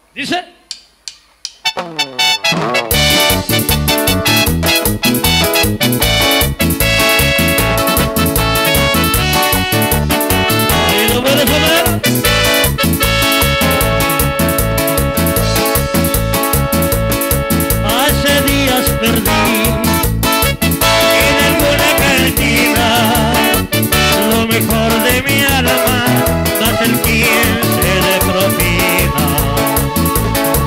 Dice. Ahí no puede sonar. Hace días perdí en alguna cantina lo mejor de mi alma, más el 15 de propina.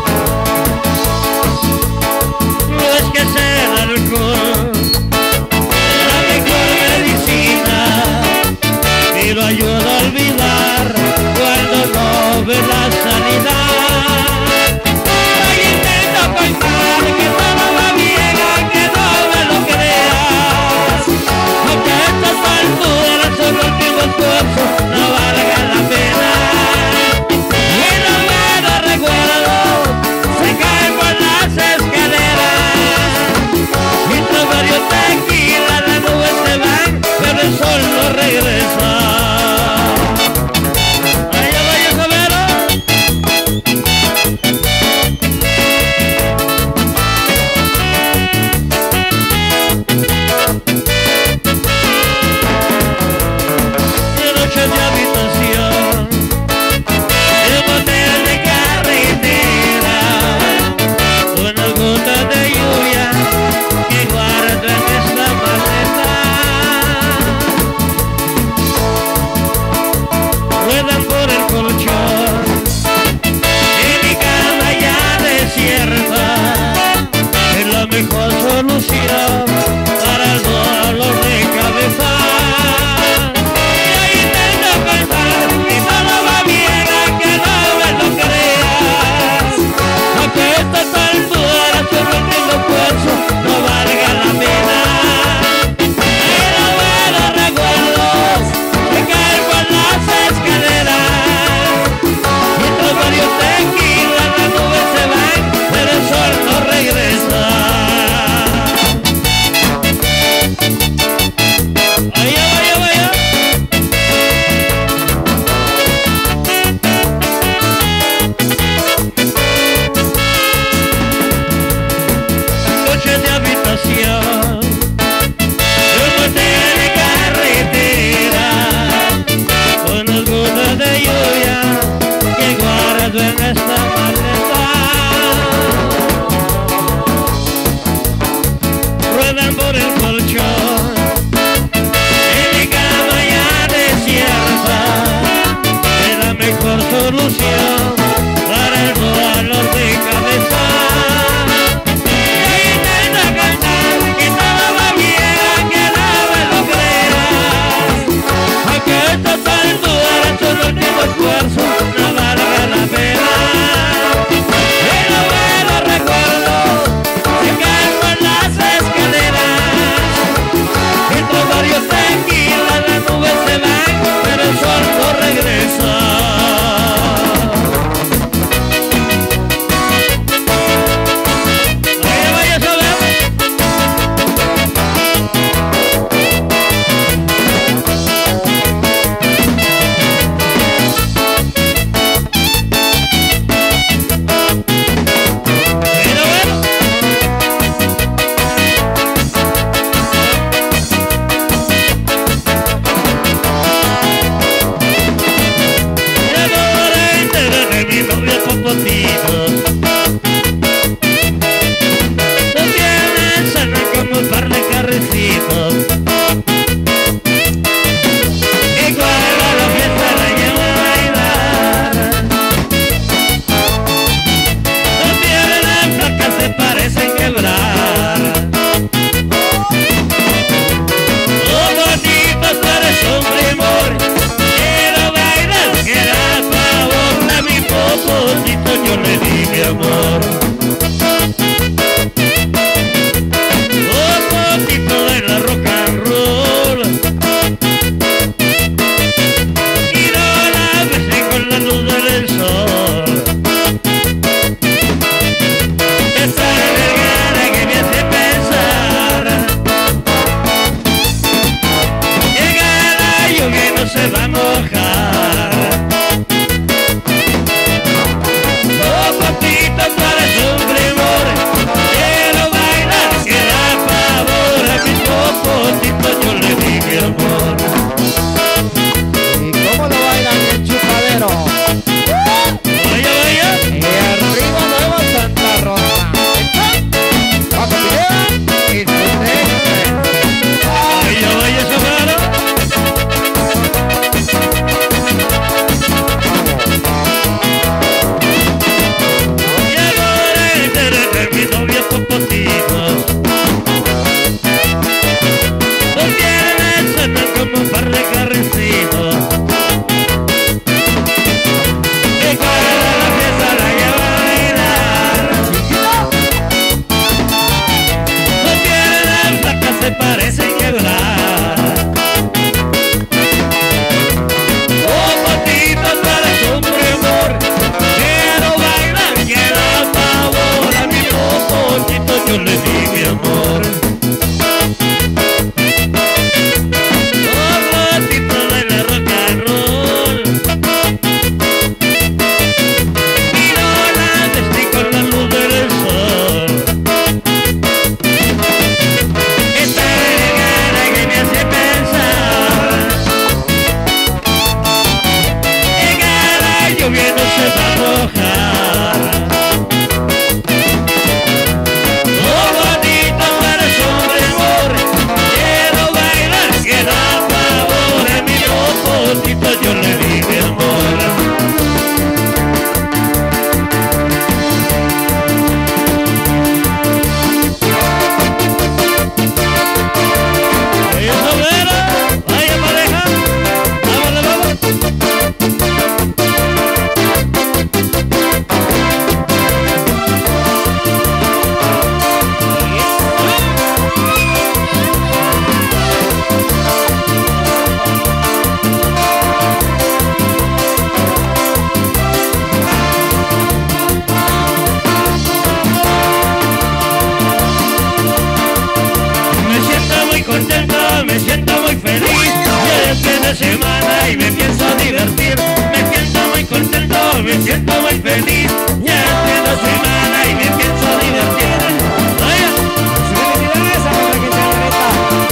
muy feliz. Ya hace 2 semanas y me pienso divertir. Oye, ¡Felicidades a nuestra quinceañerita!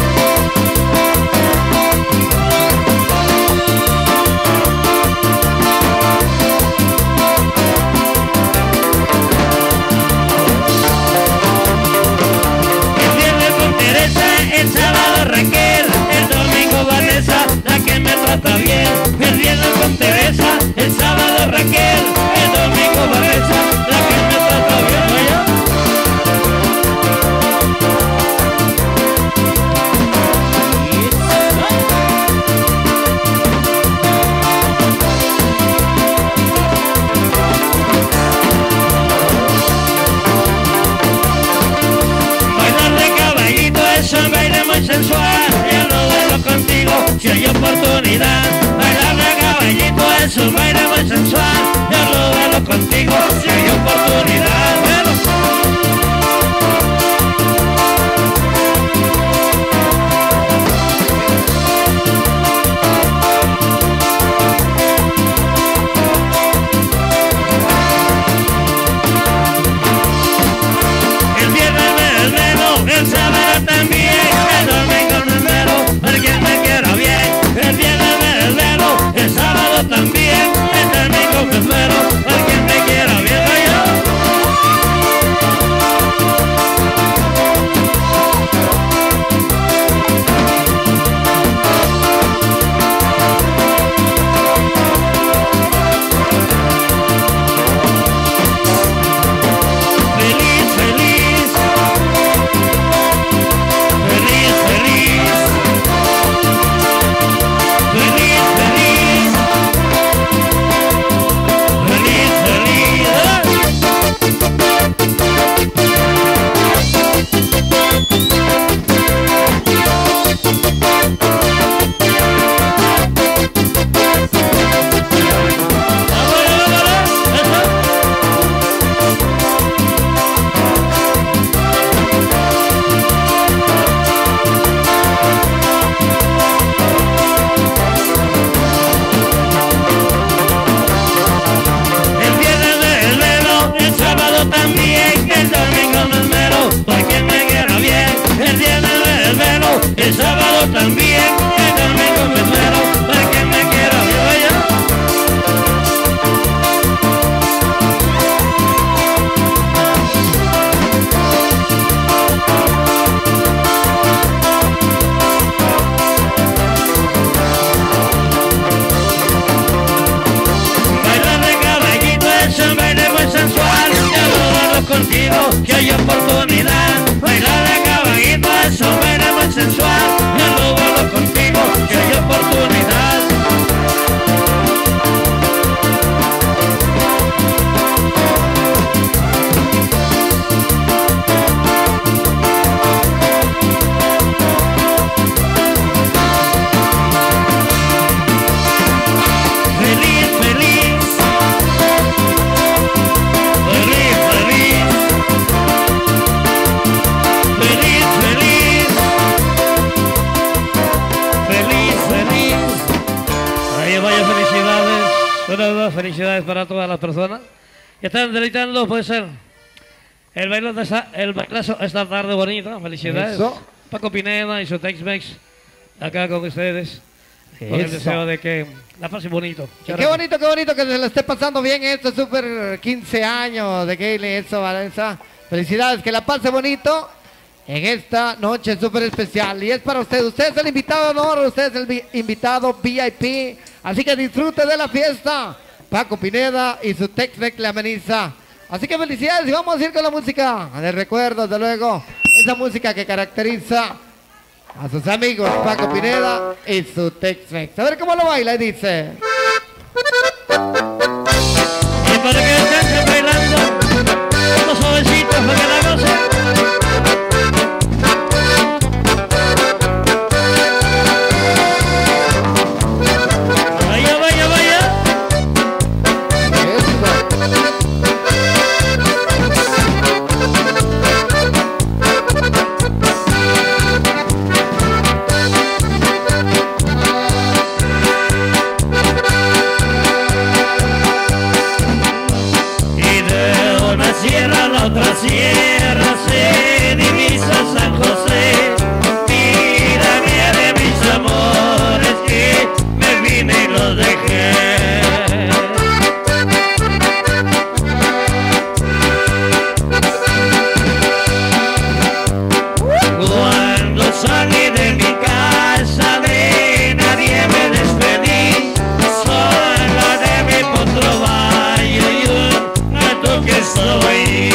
el viernes con Teresa, el sábado Raquel, el domingo Vanessa, la que me trata bien. El viernes con Teresa, el sábado Raquel, el domingo Vanessa, la que me trata bien. Oye, bailar de caballito es un baile muy sensual. Yo lo bailo contigo si hay oportunidad. Bailar de caballito es un baile muy sensual. Yo lo bailo contigo si hay oportunidad. Bueno. El viernes me desvelo, el sábado también, el domingo me esmero, porque me quiero bien. El viernes me desvelo, el sábado también, el domingo me esmero, porque me quiero bien. Feliz, feliz, feliz, feliz, feliz, feliz, feliz, feliz. El viernes me desvelo, el sábado también, el domingo me esmero, porque me quiero bien. El viernes me desvelo, el sábado también, el domingo me esmero, porque me quiero bien. Oye. Bailar de caballito es un baile muy sensual. Ya lo bailo contigo, que hay oportunidad. Bailar de caballito es un baile muy sensual. Ya lo bailo contigo, que hay oportunidad. Feliz, feliz, feliz, feliz, feliz, feliz, feliz, feliz. Ahí vaya, felicidades. Una felicidades para todas las personas que están deleitando, puede ser el bailazo esta tarde bonita. Felicidades. Eso. Paco Pineda y su Tex-Mex acá con ustedes. Con el Eso. deseo de que la pasen bonito. Y qué bonito que se le esté pasando bien estos super 15 años de Gayle, eso, Valenza. Felicidades, que la pase bonito en esta noche súper especial. Y es para usted. Usted es el invitado de honor, usted es el invitado VIP. Así que disfrute de la fiesta. Paco Pineda y su Tex-Mex le ameniza. Así que felicidades y vamos a ir con la música de recuerdo, desde luego. Esa música que caracteriza a sus amigos Paco Pineda y su Tex-Mex. A ver cómo lo baila y dice. Y para que estén bailando, unos suavecitos para que la gocen. Vaya, vaya, vaya. Eso. sierra se divisa San José. Mírame de mis amores que me vine y los dejé. Cuando salí de mi casa de nadie me despedí, sola de mi potro valle y un gato que estoy.